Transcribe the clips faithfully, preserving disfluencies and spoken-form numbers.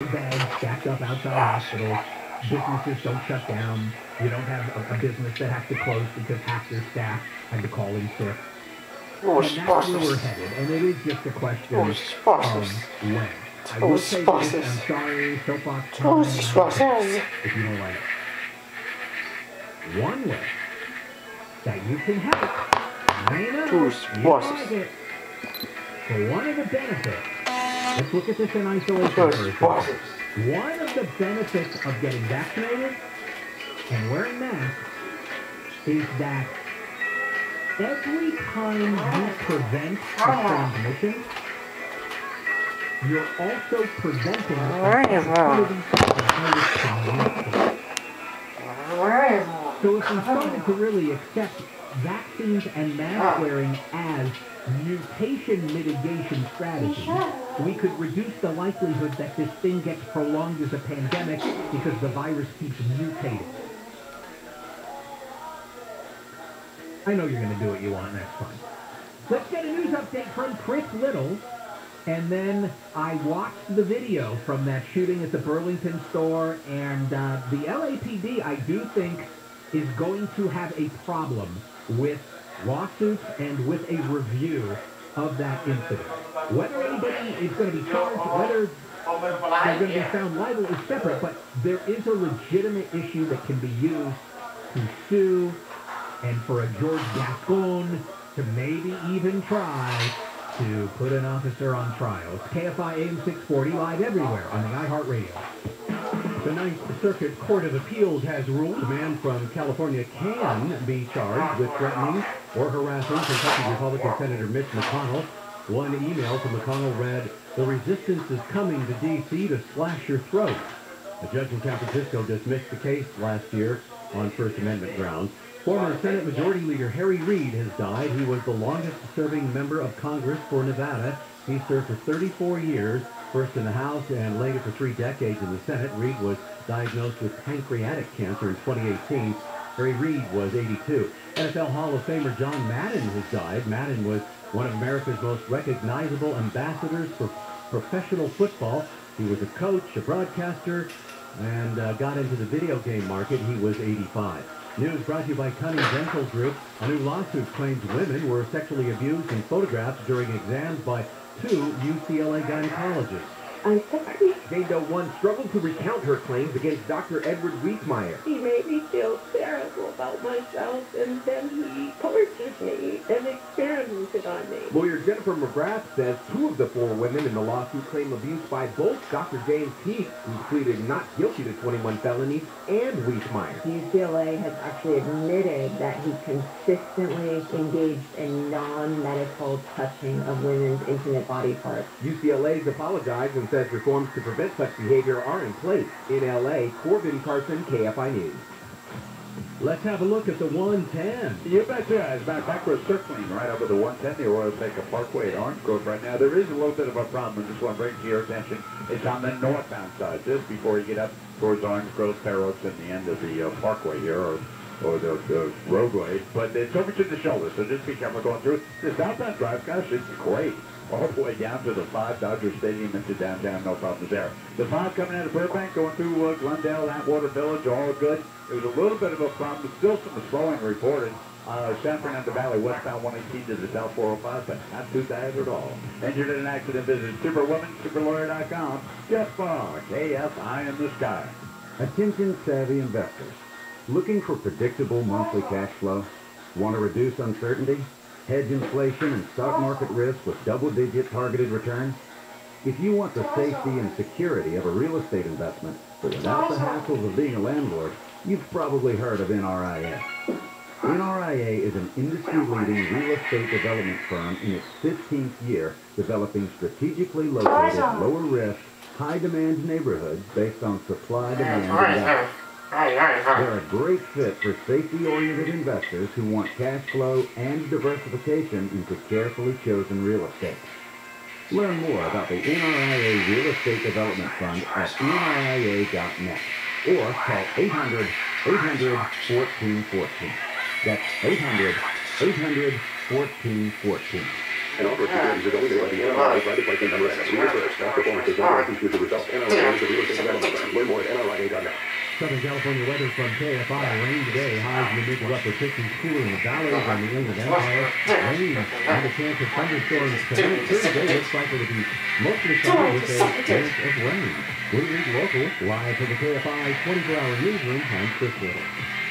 bags stacked up outside hospitals. Businesses don't shut down. You don't have a, a business that has to close because half their staff had to call in sick. Oh, and that's where we're headed, and it is just a question oh, of when. I will say this, I'm sorry, soapbox time, oh, if you don't like it. One way that you can have it, I know, you like it, for one of the benefits, let's look at this in isolation for a second. One of the benefits of getting vaccinated and wearing masks is that every time you prevent the transmission, you're also preventing the opportunity for virus communication. So if we started to really accept vaccines and mask wearing as mutation mitigation strategies, we could reduce the likelihood that this thing gets prolonged as a pandemic because the virus keeps mutating. I know you're going to do what you want, that's fine. Let's get a news update from Chris Little. And then I watched the video from that shooting at the Burlington store, and uh, the L A P D, I do think, is going to have a problem with lawsuits and with a review of that incident. Whether anybody is going to be charged, whether they're going to be found liable is separate, but there is a legitimate issue that can be used to sue and for a George Gascon to maybe even try to put an officer on trial. It's K F I A M six forty, live everywhere on the iHeartRadio. The Ninth Circuit Court of Appeals has ruled a man from California can be charged with threatening or harassing Kentucky Republican Senator Mitch McConnell. One email from McConnell read, "The resistance is coming to D C to slash your throat." A judge in San Francisco dismissed the case last year on First Amendment grounds. Former Senate Majority Leader Harry Reid has died. He was the longest-serving member of Congress for Nevada. He served for thirty-four years, first in the House and later for three decades in the Senate. Reid was diagnosed with pancreatic cancer in twenty eighteen. Harry Reid was eighty-two. N F L Hall of Famer John Madden has died. Madden was one of America's most recognizable ambassadors for professional football. He was a coach, a broadcaster, and uh, got into the video game market. He was eighty-five. News brought to you by Cunning Dental Group. A new lawsuit claims women were sexually abused in photographs during exams by two U C L A gynecologists. I'm sorry. Jane Doe one struggled to recount her claims against Doctor Edward Wiesmeyer. He made me feel terrible about myself, and then he tortured me and experimented on me. Lawyer Jennifer McGrath says two of the four women in the lawsuit claim abuse by both Doctor James Keith, who pleaded not guilty to twenty-one felonies, and Wiesmeyer. U C L A has actually admitted that he consistently engaged in non-medical touching of women's intimate body parts. U C L A's apologized and says reforms to prevent such behavior are in place. In L A, Corbin Carson, K F I News. Let's have a look at the one ten. You betcha. As a matter of fact, we're circling right over the one ten, the Royal Baker Parkway at Orange Grove right now. There is a little bit of a problem. I just want to bring to your attention. It's on the northbound side, just before you get up towards Orange Grove, Fair Oaks, and the end of the uh, parkway here, or, or the, the roadway. But it's over to the shoulder, so just be careful going through. The southbound drive, gosh, it's great. All the way down to the five Dodger Stadium into downtown, no problems there. The five coming out of Burbank, going through uh, Glendale, Atwater Village, all good. It was a little bit of a problem, still some slowing reported. Uh, San Fernando Valley, westbound one eighteen to the south four oh five, but not too bad at all. Injured in an accident, visit Superwoman, Superlawyer dot com. Jeff Barr, K F I in the sky. Attention savvy investors. Looking for predictable monthly cash flow? Want to reduce uncertainty? Hedge inflation and stock market risk with double-digit targeted returns? If you want the safety and security of a real estate investment, but without the hassles of being a landlord, you've probably heard of N R I A. N R I A is an industry-leading real estate development firm in its fifteenth year, developing strategically located, lower-risk, high-demand neighborhoods based on supply, demand, and value. They're a great fit for safety-oriented investors who want cash flow and diversification into carefully chosen real estate. Learn more about the N R I A Real Estate Development Fund at N R I A dot net or call eight hundred, eight hundred, fourteen fourteen. That's eight hundred, eight hundred, fourteen fourteen. And all securities are only made by the N R I A private placement member and research. Past performance does not guarantee future results. N R I A is a real estate Learn more at N R I A dot net. Southern California weather from K F I. Rain today. Highs in the mid to upper fifties. Cooler in the valleys on the Inland Empire. Rain and a chance of thunderstorms tonight. Thursday looks likely to be mostly sunny with a chance of rain. We read local live from the K F I twenty-four hour newsroom. I'm Chris Little.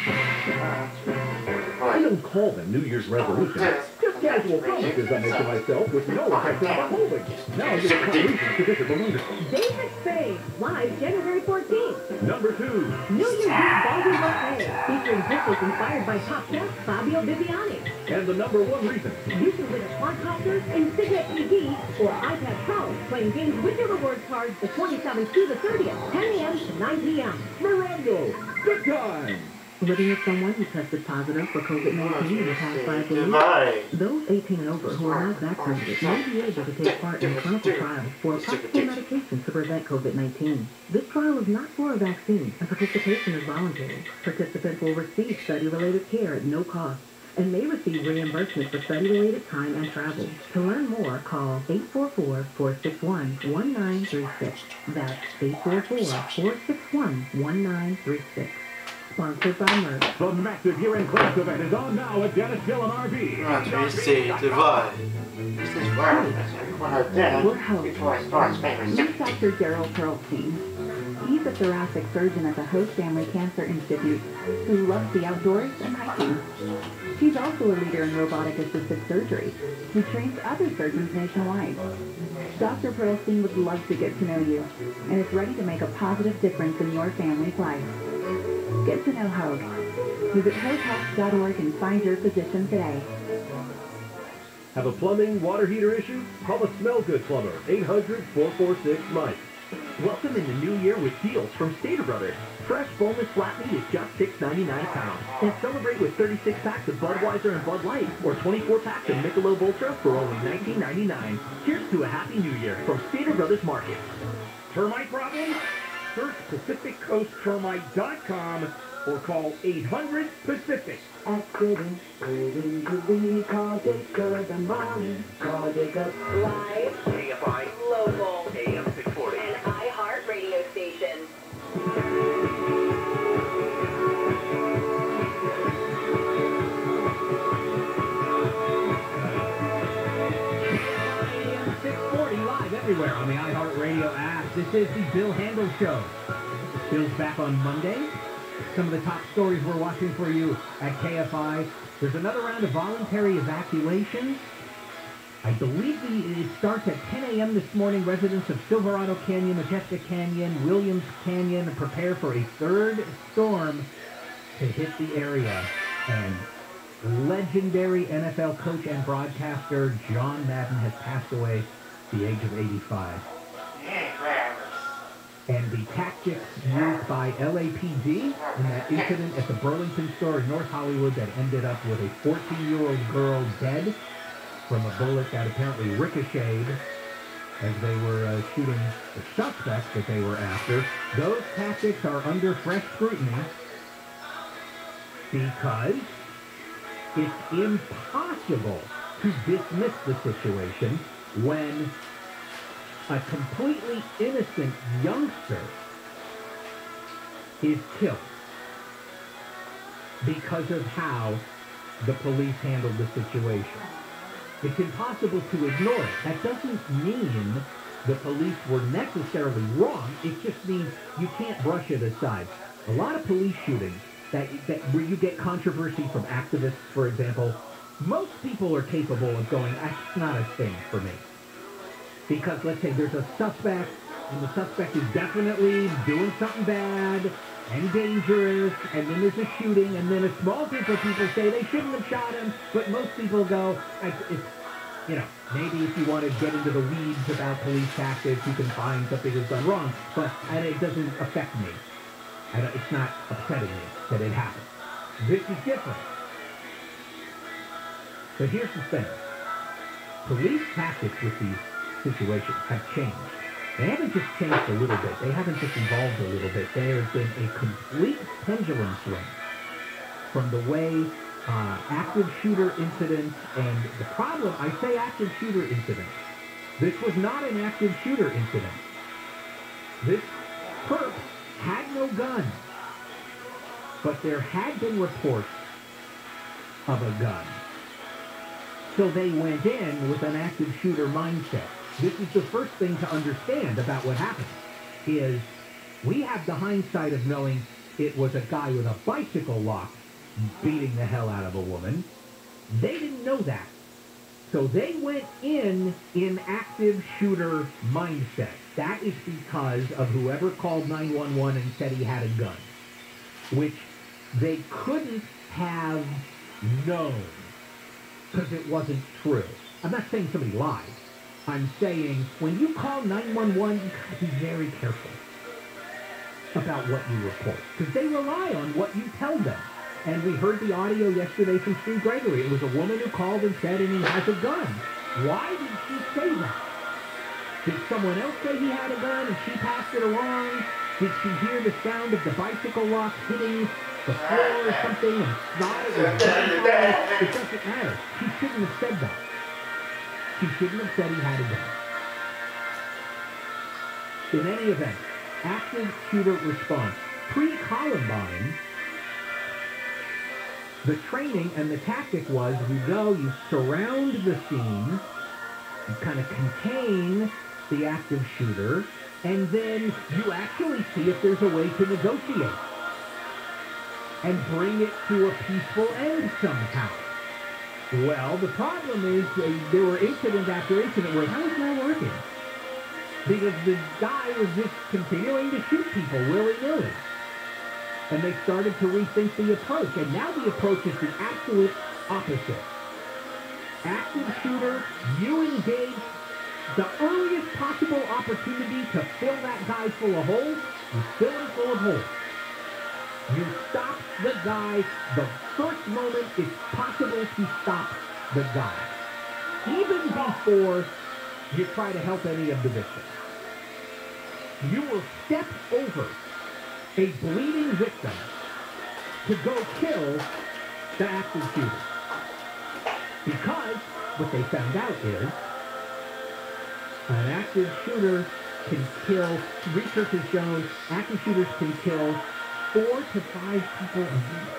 I don't call them New Year's resolutions. Just casual promises I make to myself with no intention of upholding. Now I get some reason to disapprove. David Spade, live January fourteenth. Number two. New Year's Eve Ballroom Buffet, featuring dishes inspired by Top Chef Fabio Viviani. And the number one reason. You can win a quadcopter, Insignia T V, or iPad Pro, playing games with your rewards cards the twenty-seventh to the thirtieth, ten a m to nine p m Mirando, good time. Living with someone who tested positive for COVID nineteen in the past five days, those eighteen and over who are not vaccinated may be able to take part in clinical trials for a possible medication to prevent COVID nineteen. This trial is not for a vaccine, and participation is voluntary. Participants will receive study-related care at no cost and may receive reimbursement for study-related time and travel. To learn more, call eight four four, four six one, one nine three six. That's eight four four, four six one, one nine three six. Sponsored by Merck. The massive year-end class event is on now at Dennis Dillon R V. Redesigned. This is where I We're hosts. Meet Doctor Gerald Pearlstein. He's a thoracic surgeon at the Host Family Cancer Institute who loves the outdoors and hiking. He's also a leader in robotic-assisted surgery who trains other surgeons nationwide. Doctor Pearlstein would love to get to know you and is ready to make a positive difference in your family's life. Get to know Hogue. Visit hogue health dot org and find your physician today. Have a plumbing, water heater issue? Call the Smell Good Plumber, eight hundred, four four six, Mike. Welcome in the new year with deals from Stater Brothers. Fresh boneless flat meat is just six ninety-nine a pound. And celebrate with thirty-six packs of Budweiser and Bud Light, or twenty-four packs of Michelob Ultra for only nineteen ninety-nine. Here's to a happy new year from Stater Brothers Market. Termite problem? Search Pacific Coast Termite dot com or call eight hundred Pacific. Accident waiting to be called Jacob and Bonnie. Call Jacob live. K F I Local. A M six forty. An iHeart radio station. six forty live everywhere on the iHeartRadio app. This is the Bill Handel Show. Bill's back on Monday. Some of the top stories we're watching for you at K F I. There's another round of voluntary evacuations. I believe the, it starts at ten a m this morning. Residents of Silverado Canyon, Majestic Canyon, Williams Canyon prepare for a third storm to hit the area. And legendary N F L coach and broadcaster John Madden has passed away at the age of eighty-five. And the tactics used by L A P D in that incident at the Burlington store in North Hollywood that ended up with a fourteen-year-old girl dead from a bullet that apparently ricocheted as they were uh, shooting the suspect that they were after. Those tactics are under fresh scrutiny because it's impossible to dismiss the situation when a completely innocent youngster is killed because of how the police handled the situation. It's impossible to ignore it. That doesn't mean the police were necessarily wrong. It just means you can't brush it aside. A lot of police shootings that, that where you get controversy from activists, for example, most people are capable of going, that's not a thing for me. Because let's say there's a suspect, and the suspect is definitely doing something bad and dangerous, and then there's a shooting, and then a small group of people say they shouldn't have shot him, but most people go, it's, it's, you know, maybe if you want to get into the weeds about police tactics, you can find something that's done wrong, but and it doesn't affect me. And it's not upsetting me that it happened. This is different. But here's the thing. Police tactics with these situations have changed. They haven't just changed a little bit. They haven't just evolved a little bit. There has been a complete pendulum swing from the way uh, active shooter incidents, and the problem, I say active shooter incidents. This was not an active shooter incident. This per no gun. But there had been reports of a gun. So they went in with an active shooter mindset. This is the first thing to understand about what happened, is we have the hindsight of knowing it was a guy with a bicycle lock beating the hell out of a woman. They didn't know that. So they went in in active shooter mindset. That is because of whoever called nine one one and said he had a gun, which they couldn't have known because it wasn't true. I'm not saying somebody lied. I'm saying when you call nine one one, you gotta be very careful about what you report, because they rely on what you tell them. And we heard the audio yesterday from Steve Gregory. It was a woman who called and said, and he has a gun. Why did she say that? Did someone else say he had a gun and she passed it along? Did she hear the sound of the bicycle lock hitting the floor or something and slide or gunfire? It doesn't matter. She shouldn't have said that. She shouldn't have said he had a gun. In any event, active shooter response. Pre-Columbine, the training and the tactic was, you go, you surround the scene, you kind of contain the active shooter, and then you actually see if there's a way to negotiate and bring it to a peaceful end somehow. Well, the problem is uh, there were incident after incident where that was not working, because the guy was just continuing to shoot people willy-nilly. And they started to rethink the approach. And now the approach is the absolute opposite. Active shooter, you engage the earliest possible opportunity to fill that guy full of holes, you fill him full of holes. You stop the guy the first moment it's possible to stop the guy, even before you try to help any of the victims. You will step over a bleeding victim to go kill the active shooter. Because what they found out is an active shooter can kill, research has shown active shooters can kill four to five people a minute.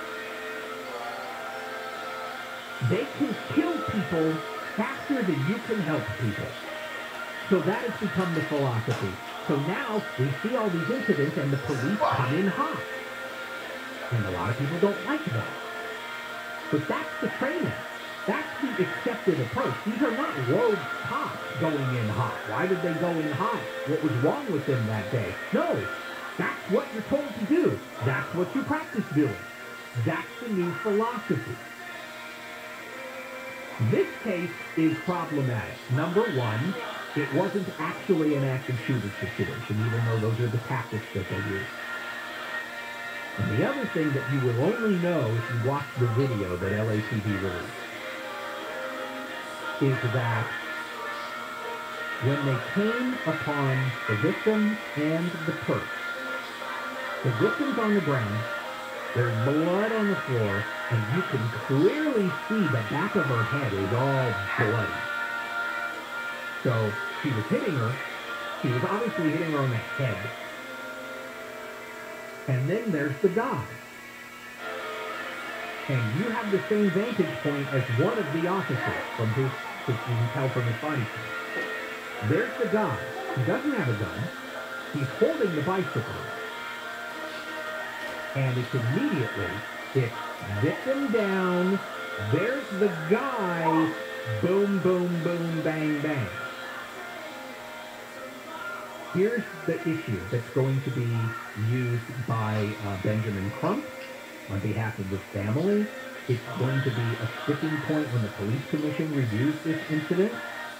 They can kill people faster than you can help people. So that has become the philosophy. So now we see all these incidents and the police come in hot. And a lot of people don't like that. But that's the training. That's the accepted approach. These are not rogue cops going in hot. Why did they go in hot? What was wrong with them that day? No, that's what you're told to do. That's what you practice doing. That's the new philosophy. This case is problematic. Number one, it wasn't actually an active shooter situation, even though those are the tactics that they use. And the other thing that you will only know if you watch the video that L A P D released is that when they came upon the victim and the perp, the victim's on the ground, there's blood on the floor, and you can clearly see the back of her head is all bloody. So she was hitting her. She was obviously hitting her on the head. And then there's the guy. And you have the same vantage point as one of the officers from his, which you can tell from his body. There's the guy. He doesn't have a gun. He's holding the bicycle. And it's immediately, it's victim down. There's the guy. Boom, boom, boom, bang, bang. Here's the issue that's going to be used by uh, Benjamin Crump on behalf of the family. It's going to be a sticking point when the police commission reviews this incident.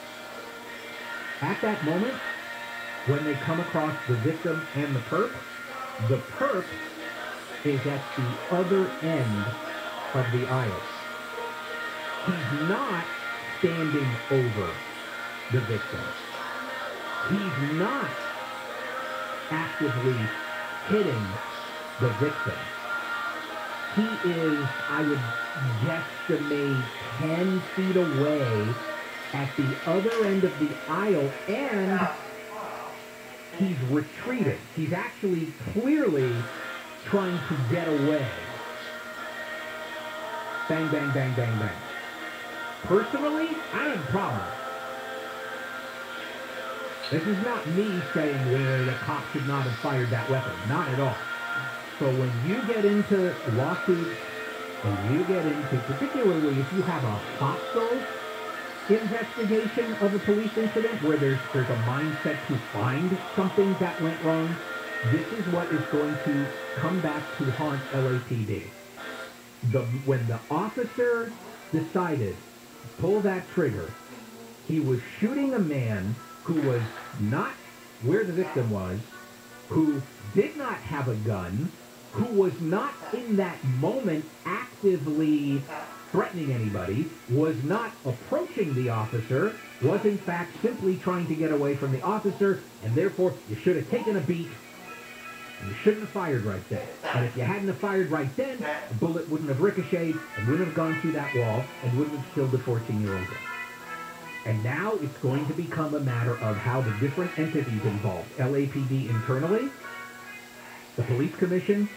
At that moment, when they come across the victim and the perp, the perp is at the other end of the aisle. He's not standing over the victim. He's not actively hitting the victim. He is, I would guesstimate, ten feet away at the other end of the aisle, and he's retreating. He's actually clearly trying to get away. Bang, bang, bang, bang, bang. Personally, I don't have a problem with it. This is not me saying well, the cop should not have fired that weapon. Not at all. So when you get into lawsuits, and you get into, particularly if you have a hostile investigation of a police incident where there's there's a mindset to find something that went wrong, this is what is going to come back to haunt L A P D. The, when the officer decided to pull that trigger, he was shooting a man who was not where the victim was, who did not have a gun, who was not in that moment actively threatening anybody, was not approaching the officer, was in fact simply trying to get away from the officer, and therefore you should have taken a beat, and you shouldn't have fired right then. And if you hadn't have fired right then, the bullet wouldn't have ricocheted and wouldn't have gone through that wall and wouldn't have killed the fourteen-year-old girl. And now it's going to become a matter of how the different entities involved, L A P D internally, the police commission,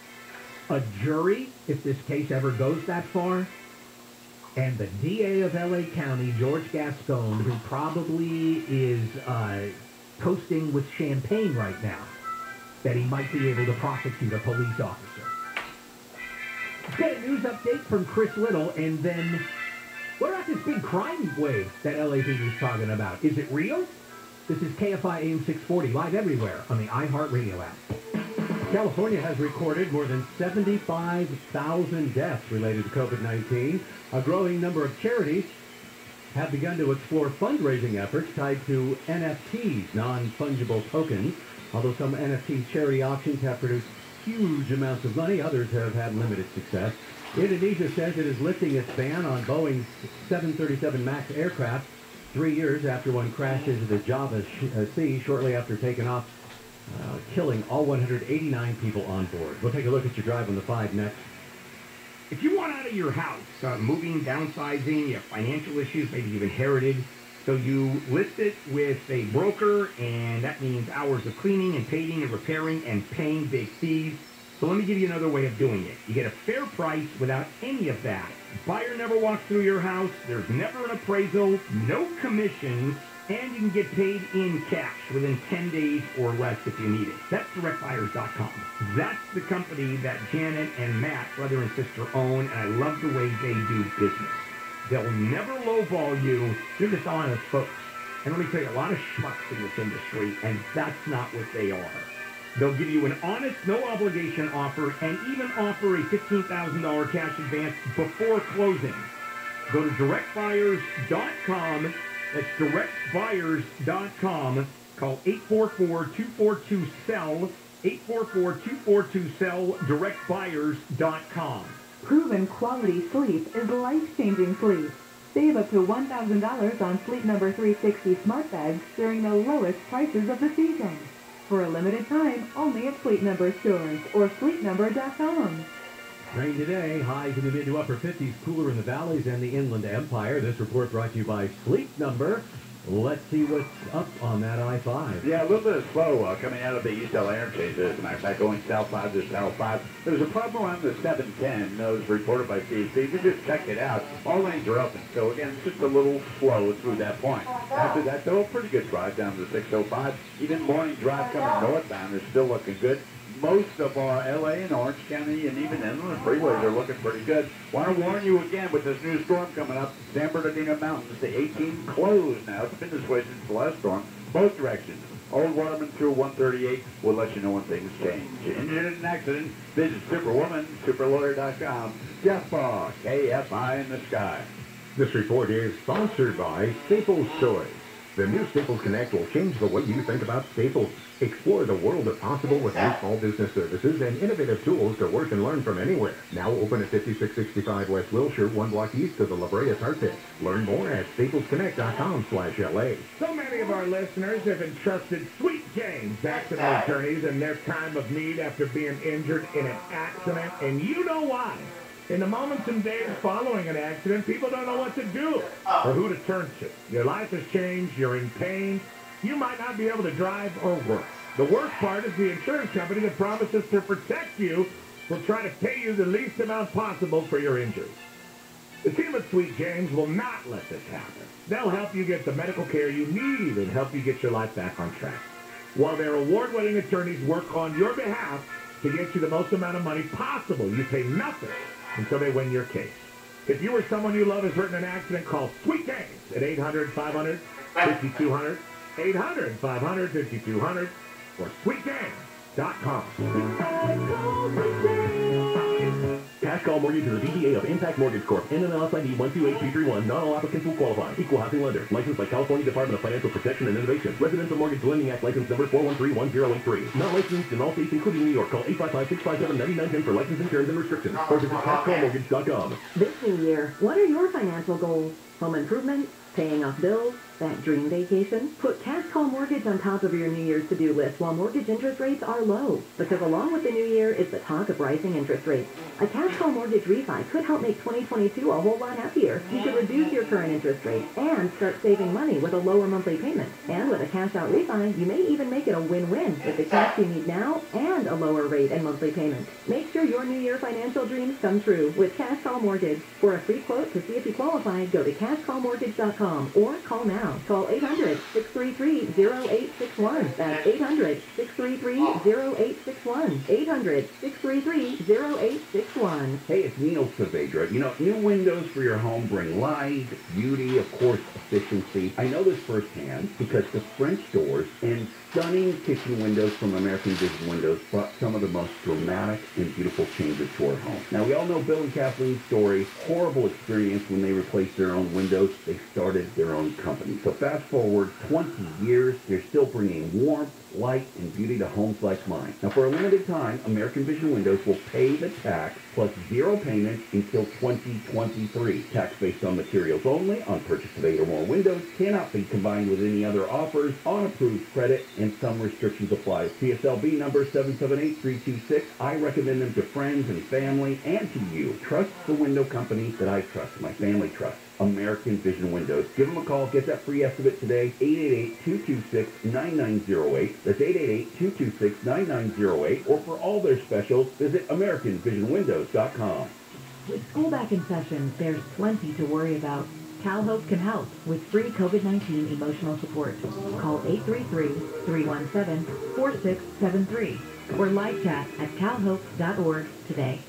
a jury, if this case ever goes that far, and the D A of L A County, George Gascon, who probably is uh, toasting with champagne right now, that he might be able to prosecute a police officer. Let's get a news update from Chris Little, and then what about this big crime wave that L A P D is talking about? Is it real? This is K F I A M six forty, live everywhere on the iHeartRadio app. California has recorded more than seventy-five thousand deaths related to COVID nineteen. A growing number of charities have begun to explore fundraising efforts tied to N F Ts, non-fungible tokens. Although some N F T charity auctions have produced huge amounts of money, others have had limited success. Indonesia says it is lifting its ban on Boeing's seven thirty-seven MAX aircraft three years after one crashed into the Java Sea shortly after taking off, Uh, killing all one hundred eighty-nine people on board. We'll take a look at your drive on the five next. If you want out of your house, uh, moving, downsizing, you have financial issues, maybe you've inherited, so you list it with a broker, and that means hours of cleaning and painting and repairing and paying big fees. So let me give you another way of doing it. You get a fair price without any of that. Buyer never walks through your house, there's never an appraisal, no commissions, and you can get paid in cash within ten days or less if you need it. That's direct buyers dot com. That's the company that Janet and Matt, brother and sister, own, and I love the way they do business. They'll never lowball you. They're just honest folks. And let me tell you, a lot of schmucks in this industry, and that's not what they are. They'll give you an honest, no-obligation offer and even offer a fifteen thousand dollars cash advance before closing. Go to direct buyers dot com. That's direct buyers dot com. Call eight four four, two four two, S E L L, eight four four, two four two, S E L L, direct buyers dot com. Proven quality sleep is life-changing sleep. Save up to one thousand dollars on Sleep Number three sixty smart bags during the lowest prices of the season. For a limited time, only at Sleep Number stores or sleep number dot com. Rain today, highs in the mid to upper fifties, cooler in the valleys and the Inland Empire. This report brought to you by Sleep Number. Let's see what's up on that I five. Yeah, a little bit of slow uh, coming out of the East L A interchange. As a matter of fact, going south five to south five. There was a problem around the seven ten. That was reported by C A C. We just checked it out. All lanes are open. So, again, it's just a little slow through that point. After that, though, a pretty good drive down to six oh five. Even morning drive coming northbound is still looking good. Most of our L A and Orange County and even inland freeways are looking pretty good. Want to warn you again with this new storm coming up, San Bernardino Mountains, the eighteen closed now. It's been this way since the last storm. Both directions. Old Waterman through one thirty-eight. We'll let you know when things change. Injured in an accident, visit Superwoman, super lawyer dot com. Jeff Baugh, K F I in the sky. This report is sponsored by Staples Toys. The new Staples Connect will change the way you think about Staples. Explore the world of possible with new small business services and innovative tools to work and learn from anywhere. Now open at fifty-six sixty-five West Wilshire, one block east of the La Brea Tar Pit. Learn more at staples connect dot com slash L A. So many of our listeners have entrusted Sweet James accident attorneys in their time of need after being injured in an accident, and you know why. In the moments and days following an accident, people don't know what to do or who to turn to. Your life has changed, you're in pain, you might not be able to drive or work. The worst part is the insurance company that promises to protect you will try to pay you the least amount possible for your injuries. The team at Sweet James will not let this happen. They'll help you get the medical care you need and help you get your life back on track, while their award-winning attorneys work on your behalf to get you the most amount of money possible. You pay nothing until they win your case. If you or someone you love is hurt in an accident, call Sweet James at eight hundred, five hundred, fifty-two hundred, eight hundred, five hundred, fifty-two hundred, or sweet james dot com. Cash Call Mortgage is a D B A of Impact Mortgage Corp. N M L S I D one two eight two three one. Not all applicants will qualify. Equal housing lender. Licensed by California Department of Financial Protection and Innovation. Residential Mortgage Lending Act license number four one three one zero eight three. Not licensed in all states including New York. Call eight five five, six five seven, nine nine one zero for licensing terms and restrictions. Or visit cash call mortgage dot com. This new year, what are your financial goals? Home improvement? Paying off bills? That dream vacation? Put Cash Call Mortgage on top of your New Year's to-do list while mortgage interest rates are low. Because along with the new year is the talk of rising interest rates. A Cash Call Mortgage refi could help make twenty twenty-two a whole lot happier. You could reduce your current interest rate and start saving money with a lower monthly payment. And with a cash out refi, you may even make it a win-win with the cash you need now and a lower rate and monthly payment. Make sure your New Year financial dreams come true with Cash Call Mortgage. For a free quote to see if you qualify, go to cash call mortgage dot com or call now. Call eight hundred, six three three, zero eight six one. That's eight hundred, six three three, zero eight six one. eight hundred, six three three, zero eight six one. Hey, it's Neil Saavedra. You know, new windows for your home bring light, beauty, of course, efficiency. I know this firsthand because the French doors and stunning kitchen windows from American Vision Windows brought some of the most dramatic and beautiful changes to our home. Now, we all know Bill and Kathleen's story. Horrible experience when they replaced their own windows. They started their own company. So fast forward twenty years, they're still bringing warmth, light, and beauty to homes like mine. Now, for a limited time, American Vision Windows will pay the tax plus zero payments until twenty twenty-three. Tax based on materials only, on purchase of eight or more windows, cannot be combined with any other offers, on approved credit, and some restrictions apply. P S L B number seven seven eight three two six. I recommend them to friends and family and to you. Trust the window company that I trust, my family trusts. American Vision Windows. Give them a call. Get that free estimate today. eight eight eight, two two six, nine nine zero eight. That's eight eight eight, two two six, nine nine zero eight. Or for all their specials, visit american vision windows dot com. With school back in session, there's plenty to worry about. CalHope can help with free COVID nineteen emotional support. Call eight three three, three one seven, four six seven three or live chat at cal hope dot org today.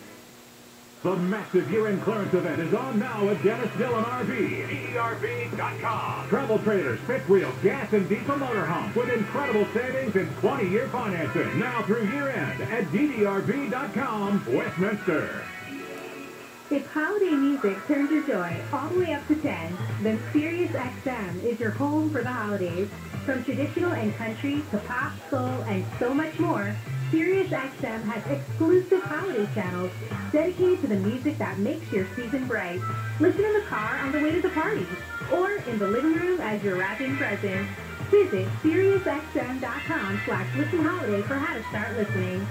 The massive year-end clearance event is on now at Dennis Dillon R V. D D R V dot com. Travel trailers, fifth wheel, gas and diesel motorhomes with incredible savings and twenty-year financing. Now through year-end at D D R V dot com, Westminster. If holiday music turns your joy all the way up to ten, then Sirius X M is your home for the holidays. From traditional and country to pop, soul, and so much more, Sirius X M has exclusive holiday channels dedicated to the music that makes your season bright. Listen in the car on the way to the party, or in the living room as you're wrapping presents. Visit Sirius X M dot com slash listen holiday for how to start listening.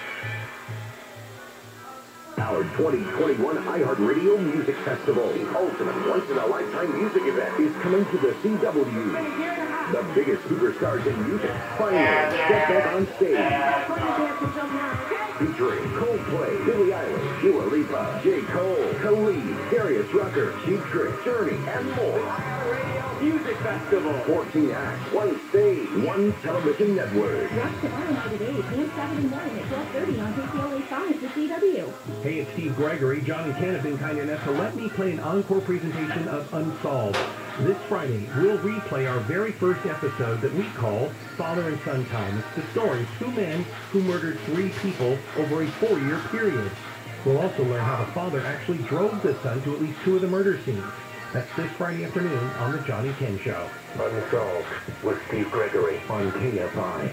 Our twenty twenty-one iHeartRadio Music Festival, the ultimate once-in-a-lifetime music event, is coming to the C W. The biggest superstars in music finally step back on stage. Featuring Coldplay, Billie Eilish, Dua Lipa, J. Cole, Khalid, Darius Rucker, Cheap Trick, Journey, and more. Music Festival. fourteen acts, one stage, one television network. Watch tomorrow night at eight and Saturday morning at twelve thirty on K C L A five to C W. Hey, it's Steve Gregory. John and Ken have been kind enough to let me play an encore presentation of Unsolved. This Friday, we'll replay our very first episode that we call Father and Son Time. It's the story of two men who murdered three people over a four-year period. We'll also learn how the father actually drove the son to at least two of the murder scenes. That's this Friday afternoon on The John and Ken Show. Unsolved with Steve Gregory on K F I.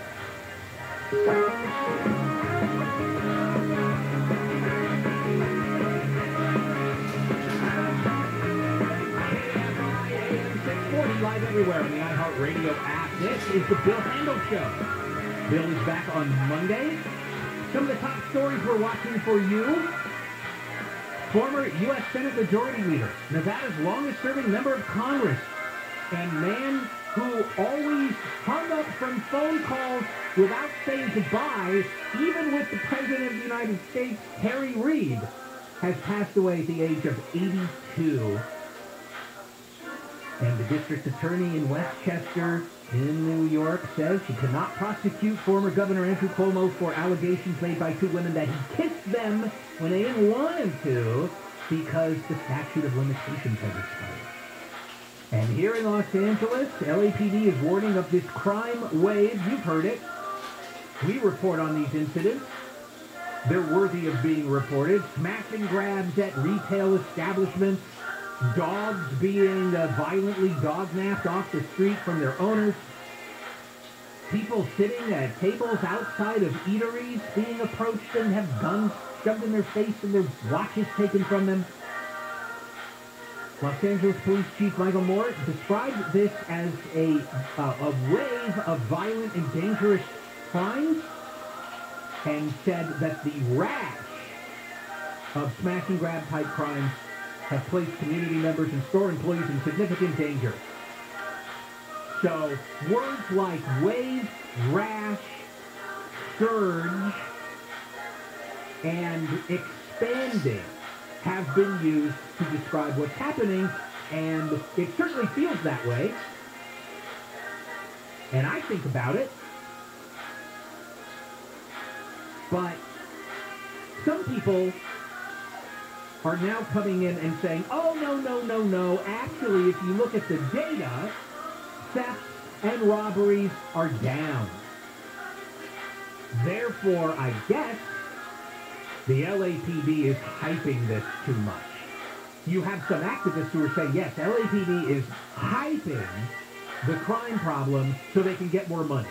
Live everywhere on the iHeartRadio app. This is the Bill Handel Show. Bill is back on Monday. Some of the top stories we're watching for you. Former U S Senate Majority Leader, Nevada's longest-serving member of Congress, and man who always hung up from phone calls without saying goodbye, even with the President of the United States, Harry Reid, has passed away at the age of eighty-two. And the district attorney in Westchester, in New York, says she cannot prosecute former Governor Andrew Cuomo for allegations made by two women that he kissed them when they didn't want him to because the statute of limitations has expired. And here in Los Angeles, L A P D is warning of this crime wave. You've heard it. We report on these incidents. They're worthy of being reported. Smash and grabs at retail establishments. Dogs being uh, violently dog-napped off the street from their owners. People sitting at tables outside of eateries being approached and have guns shoved in their face and their watches taken from them. Los Angeles Police Chief Michael Moore described this as a, uh, a wave of violent and dangerous crimes and said that the rash of smash and grab type crimes have placed community members and store employees in significant danger. So words like wave, rash, surge, and expanding have been used to describe what's happening, and it certainly feels that way. And I think about it. But some people are now coming in and saying, oh, no, no, no, no. Actually, if you look at the data, thefts and robberies are down. Therefore, I guess the L A P D is hyping this too much. You have some activists who are saying, yes, L A P D is hyping the crime problem so they can get more money.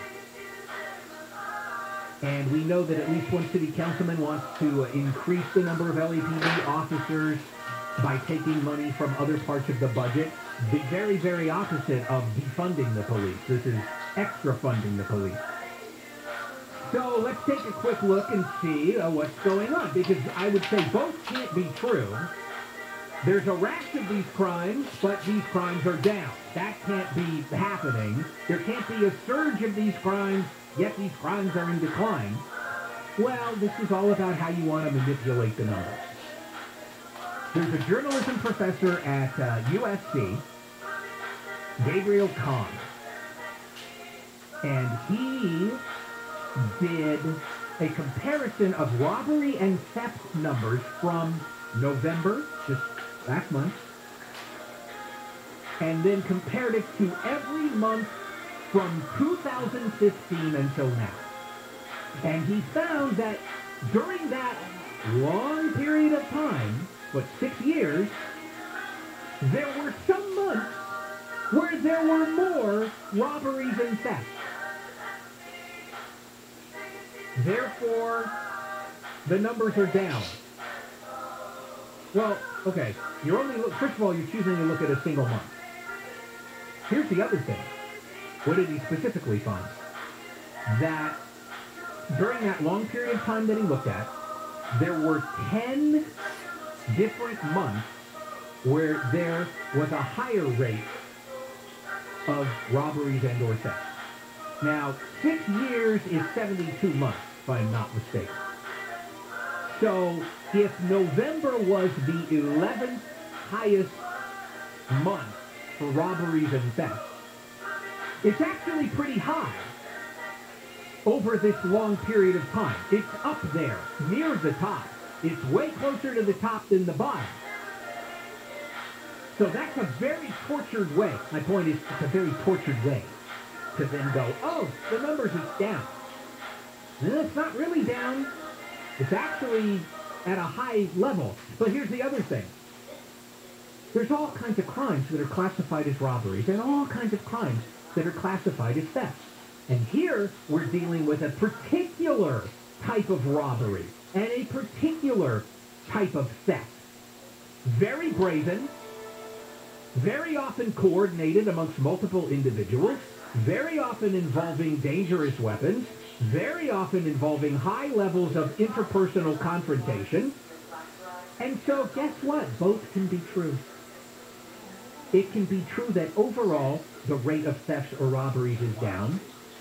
And we know that at least one city councilman wants to increase the number of L A P D officers by taking money from other parts of the budget. The very, very opposite of defunding the police. This is extra funding the police. So let's take a quick look and see uh, what's going on, because I would say both can't be true. There's a rash of these crimes, but these crimes are down. That can't be happening. There can't be a surge of these crimes, yet these crimes are in decline. Well, this is all about how you want to manipulate the numbers. There's a journalism professor at uh, U S C, Gabriel Kahn, and he did a comparison of robbery and theft numbers from November, just last month, and then compared it to every month from two thousand fifteen until now. And he found that during that long period of time, what, six years, there were some months where there were more robberies and thefts. Therefore, the numbers are down. Well, okay, you're only, look, first of all, you're choosing to look at a single month. Here's the other thing. What did he specifically find? That during that long period of time that he looked at, there were ten different months where there was a higher rate of robberies and or thefts. Now, six years is seventy-two months, if I'm not mistaken. So, if November was the eleventh highest month for robberies and thefts, it's actually pretty high over this long period of time. It's up there, near the top. It's way closer to the top than the bottom. So that's a very tortured way. My point is, it's a very tortured way to then go, oh, the numbers is down. And it's not really down. It's actually at a high level. But here's the other thing. There's all kinds of crimes that are classified as robberies and all kinds of crimes that are classified as thefts. And here we're dealing with a particular type of robbery and a particular type of theft. Very brazen, very often coordinated amongst multiple individuals, very often involving dangerous weapons, very often involving high levels of interpersonal confrontation. And so guess what? Both can be true. it can be true that overall the rate of thefts or robberies is down,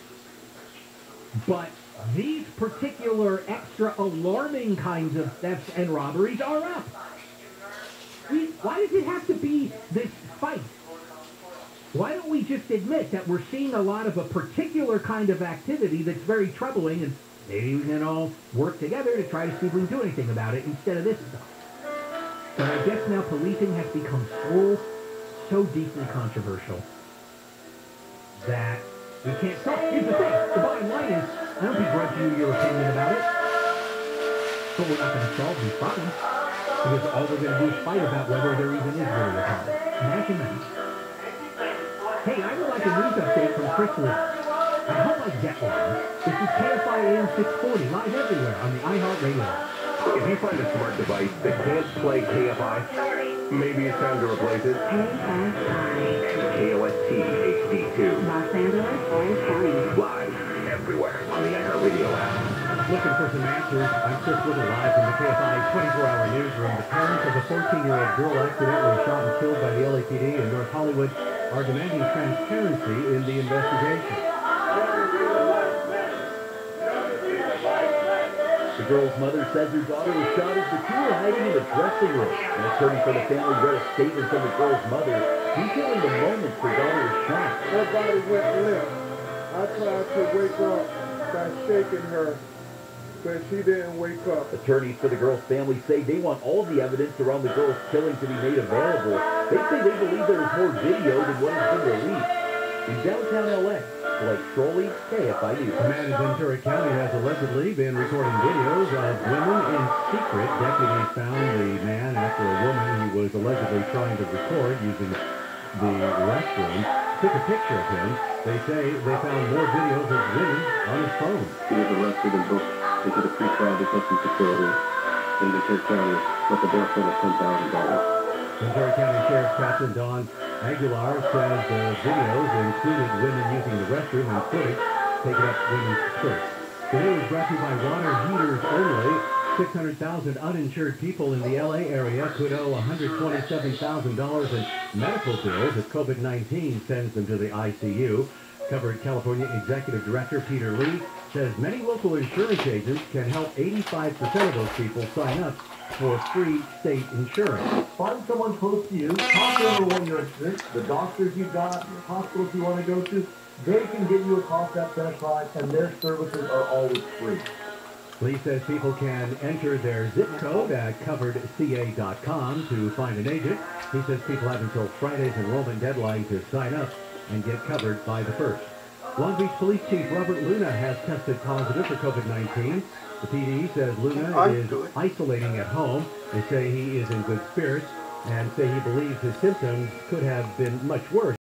but these particular extra alarming kinds of thefts and robberies are up. We, why does it have to be this fight? Why don't we just admit that we're seeing a lot of a particular kind of activity that's very troubling, and maybe we can all work together to try to see if we can do anything about it instead of this stuff. But I guess now policing has become so, so deeply controversial that we can't solve. Here's the thing. The bottom line is, I don't begrudge you your opinion about it, but we're not going to solve these problems, because all we're going to do is fight about whether there even is really a problem. Imagine that. Hey, I would like a news update from Chrysler. I hope I get one. This is K F I Am six forty, live everywhere on the iHeartRadio. If you find a smart device that can't play K F I, maybe it's time to replace it. K F I. K O S T H D two. Los Angeles, Orange County. Live everywhere on the iHeartRadio app. Looking for some answers. I'm Chris Little, live from the K F I twenty-four hour newsroom. The parents of a fourteen-year-old girl accidentally shot and killed by the L A P D in North Hollywood are demanding transparency in the investigation. The girl's mother says her daughter was shot as the two were hiding in the dressing room. An attorney for the family read a statement from the girl's mother detailing the moments her daughter was shot. Her body went limp. I tried to wake up by shaking her, but she didn't wake up. Attorneys for the girl's family say they want all the evidence around the girl's killing to be made available. They say they believe there is more video than what has been released. In downtown L A, Blake Trolley, K F I News. A man in Ventura County has allegedly been recording videos of women in secret. Deputies found the man after a woman who was allegedly trying to record using the restroom took a picture of him. They say they found more videos of women on his phone. He was arrested and booked into the pretrial detention facility in Ventura County with a bail fine of ten thousand dollars. Ventura County Sheriff Captain Don Aguilar says the videos included women using the restroom and footage taking up women's skirts. The news brought to you by Water Heaters Only. six hundred thousand uninsured people in the L A area could owe one hundred twenty-seven thousand dollars in medical bills if COVID nineteen sends them to the I C U. Covered California Executive Director Peter Lee says many local insurance agents can help eighty-five percent of those people sign up for free state insurance. Find someone close to you, talk to them when you're sick, the doctors you got, your hospitals you want to go to, they can get you a cost estimate, and their services are always free. Lee says people can enter their zip code at covered C A dot com to find an agent. He says people have until Friday's enrollment deadline to sign up and get covered by the first. Long Beach Police Chief Robert Luna has tested positive for COVID nineteen. The P D says Luna is isolating at home. They say he is in good spirits and say he believes his symptoms could have been much worse.